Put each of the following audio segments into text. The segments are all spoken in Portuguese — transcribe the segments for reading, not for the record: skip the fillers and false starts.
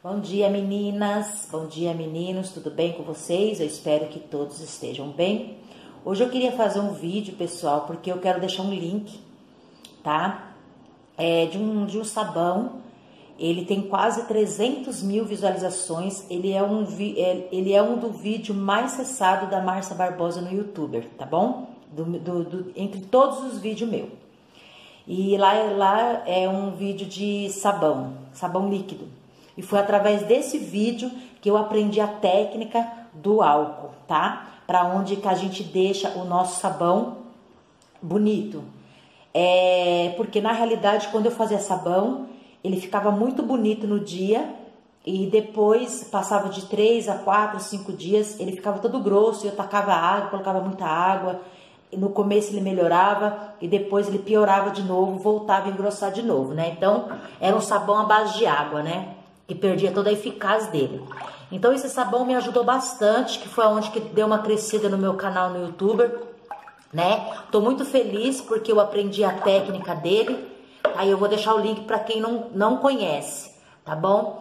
Bom dia, meninas, bom dia, meninos, tudo bem com vocês? Eu espero que todos estejam bem. Hoje eu queria fazer um vídeo, pessoal, porque eu quero deixar um link, tá? De um sabão. Ele tem quase 300 mil visualizações. Ele é um do vídeo mais acessado da Márcia Barbosa no YouTube, tá bom? Entre todos os vídeos meus. E lá é um vídeo de sabão líquido. E foi através desse vídeo que eu aprendi a técnica do álcool, tá? Para onde que a gente deixa o nosso sabão bonito. Porque na realidade, quando eu fazia sabão, ele ficava muito bonito no dia. E depois, passava de 3 a 4, 5 dias, ele ficava todo grosso. E eu tacava água, colocava muita água. E no começo ele melhorava e depois ele piorava de novo, voltava a engrossar de novo, né? Então, era um sabão à base de água, né? Que perdia toda a eficácia dele. Então esse sabão me ajudou bastante, que foi onde que deu uma crescida no meu canal no YouTube, né? Tô muito feliz porque eu aprendi a técnica dele. Aí eu vou deixar o link para quem não conhece, tá bom?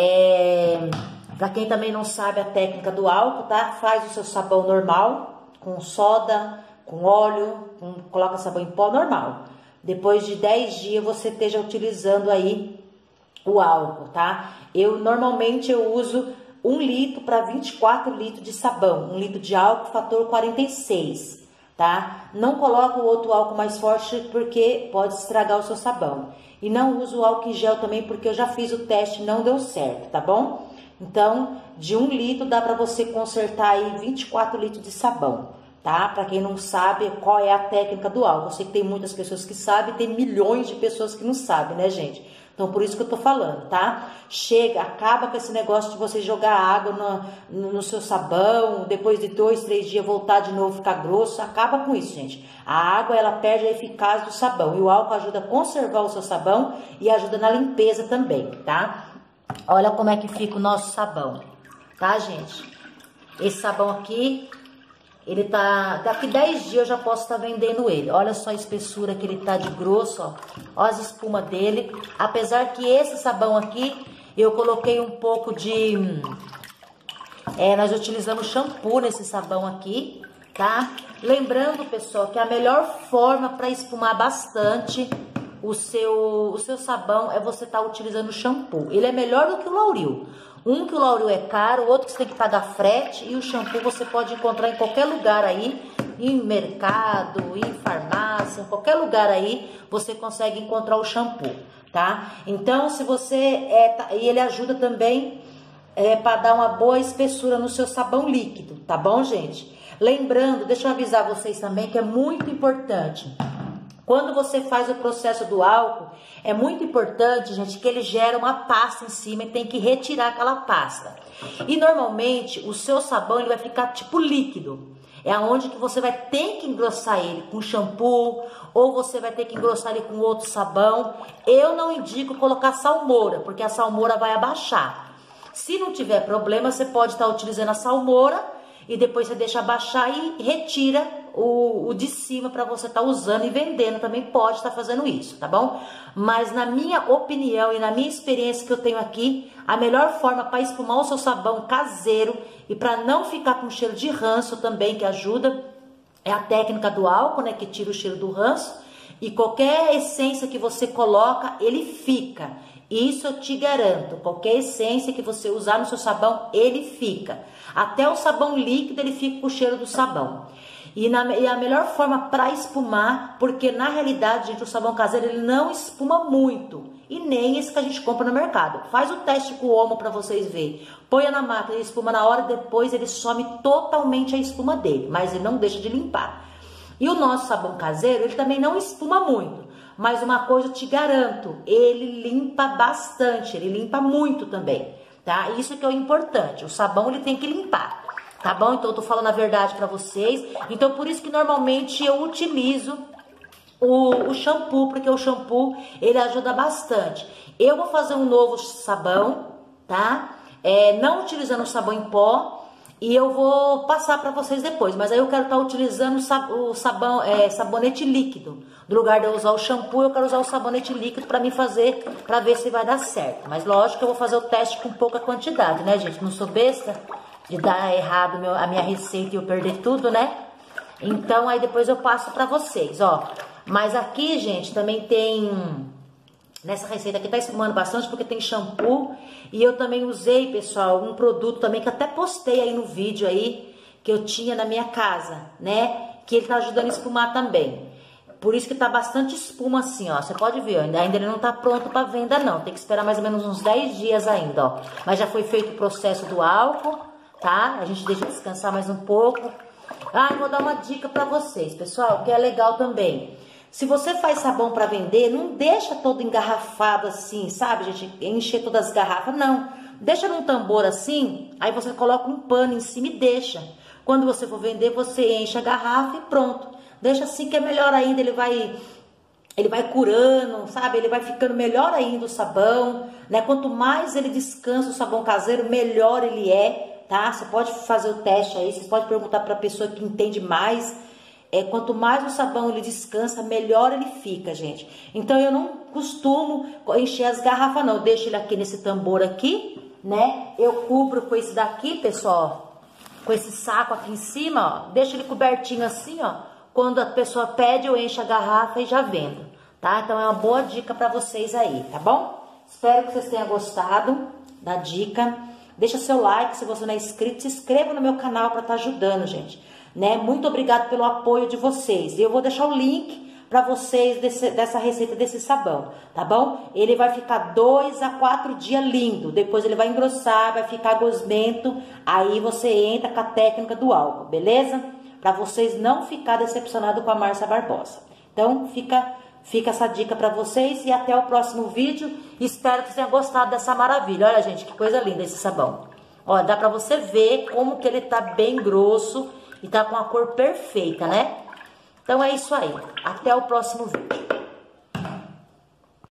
Para quem também não sabe a técnica do álcool, tá? Faz o seu sabão normal, com soda, com óleo, coloca sabão em pó normal. Depois de 10 dias você esteja utilizando aí o álcool, tá? Normalmente eu uso 1 litro para 24 litros de sabão, 1 litro de álcool, fator 46, tá? Não coloco o outro álcool mais forte porque pode estragar o seu sabão. E não uso o álcool em gel também porque eu já fiz o teste e não deu certo, tá bom? Então, de 1 litro dá para você consertar aí 24 litros de sabão, tá? Para quem não sabe qual é a técnica do álcool. Eu sei que tem muitas pessoas que sabem, tem milhões de pessoas que não sabem, né, gente? Então, por isso que eu tô falando, tá? Chega, acaba com esse negócio de você jogar água no seu sabão, depois de 2, 3 dias voltar de novo, ficar grosso. Acaba com isso, gente. A água, ela perde a eficácia do sabão. E o álcool ajuda a conservar o seu sabão e ajuda na limpeza também, tá? Olha como é que fica o nosso sabão, tá, gente? Esse sabão aqui, ele tá... Daqui 10 dias eu já posso estar vendendo ele. Olha só a espessura que ele tá de grosso, ó. Ó as espumas dele. Apesar que esse sabão aqui, eu coloquei um pouco de... nós utilizamos shampoo nesse sabão aqui, tá? Lembrando, pessoal, que a melhor forma para espumar bastante o seu sabão é você estar utilizando shampoo. Ele é melhor do que o Lauril. Um que o Lauril é caro, o outro que você tem que pagar frete, e o shampoo você pode encontrar em qualquer lugar aí, em mercado, em farmácia, em qualquer lugar aí, você consegue encontrar o shampoo, tá? Então, se você... e ele ajuda também para dar uma boa espessura no seu sabão líquido, tá bom, gente? Lembrando, deixa eu avisar vocês também que é muito importante... Quando você faz o processo do álcool, é muito importante, gente, que ele gera uma pasta em cima e tem que retirar aquela pasta. E normalmente o seu sabão ele vai ficar tipo líquido. É aonde que você vai ter que engrossar ele com shampoo ou você vai ter que engrossar ele com outro sabão. Eu não indico colocar salmoura, porque a salmoura vai abaixar. Se não tiver problema, você pode estar utilizando a salmoura e depois você deixa abaixar e retira o de cima para você estar usando e vendendo. Também pode estar fazendo isso, tá bom? Mas na minha opinião e na minha experiência que eu tenho aqui, a melhor forma para espumar o seu sabão caseiro e para não ficar com cheiro de ranço também, que ajuda, é a técnica do álcool, né? Que tira o cheiro do ranço. E qualquer essência que você coloca, ele fica. Isso eu te garanto. Qualquer essência que você usar no seu sabão, ele fica. Até o sabão líquido, ele fica com o cheiro do sabão. E a melhor forma para espumar, porque na realidade, gente, o sabão caseiro ele não espuma muito. E nem esse que a gente compra no mercado. Faz o teste com o Omo para vocês verem. Põe na máquina, ele espuma na hora, depois ele some totalmente a espuma dele. Mas ele não deixa de limpar. E o nosso sabão caseiro, ele também não espuma muito. Mas uma coisa eu te garanto, ele limpa bastante, ele limpa muito também, tá? Isso que é o importante, o sabão ele tem que limpar, tá bom? Então eu tô falando a verdade pra vocês. Então por isso que normalmente eu utilizo o shampoo, porque o shampoo ele ajuda bastante. Eu vou fazer um novo sabão, tá? Não utilizando o sabão em pó. E eu vou passar para vocês depois, mas aí eu quero estar utilizando o sabão, sabonete líquido. No lugar de eu usar o shampoo, eu quero usar o sabonete líquido para mim fazer, para ver se vai dar certo. Mas lógico que eu vou fazer o teste com pouca quantidade, né, gente? Não sou besta de dar errado a minha receita e eu perder tudo, né? Então aí depois eu passo para vocês, ó. Mas aqui, gente, também tem... Nessa receita aqui tá espumando bastante porque tem shampoo. E eu também usei, pessoal, um produto também que até postei aí no vídeo aí, que eu tinha na minha casa, né? Que ele tá ajudando a espumar também. Por isso que tá bastante espuma assim, ó. Você pode ver, ó, ainda ele não tá pronto pra venda não. Tem que esperar mais ou menos uns 10 dias ainda, ó. Mas já foi feito o processo do álcool, tá? A gente deixa descansar mais um pouco. Ah, eu vou dar uma dica pra vocês, pessoal, que é legal também. Se você faz sabão para vender, não deixa todo engarrafado assim, sabe, gente? Encher todas as garrafas, não. Deixa num tambor assim, aí você coloca um pano em cima e deixa. Quando você for vender, você enche a garrafa e pronto. Deixa assim que é melhor ainda, ele vai curando, sabe? Ele vai ficando melhor ainda o sabão, né? Quanto mais ele descansa o sabão caseiro, melhor ele é, tá? Você pode fazer o teste aí, você pode perguntar para a pessoa que entende mais. Quanto mais o sabão ele descansa, melhor ele fica, gente. Então eu não costumo encher as garrafas não, eu deixo ele aqui nesse tambor aqui, né? Eu cubro com esse daqui, pessoal, com esse saco aqui em cima, ó. Deixo ele cobertinho assim, ó. Quando a pessoa pede, eu encho a garrafa e já vendo, tá? Então é uma boa dica pra vocês aí, tá bom? Espero que vocês tenham gostado da dica. Deixa seu like, se você não é inscrito, se inscreva no meu canal pra estar ajudando, gente. Né? Muito obrigado pelo apoio de vocês. E eu vou deixar o link para vocês dessa receita desse sabão, tá bom? Ele vai ficar 2 a 4 dias lindo. Depois ele vai engrossar, vai ficar gosmento. Aí você entra com a técnica do álcool, beleza? Para vocês não ficar decepcionado com a Márcia Barbosa. Então fica essa dica para vocês e até o próximo vídeo. Espero que vocês tenham gostado dessa maravilha. Olha, gente, que coisa linda esse sabão. Ó, dá para você ver como que ele tá bem grosso. E tá com a cor perfeita, né? Então é isso aí. Até o próximo vídeo.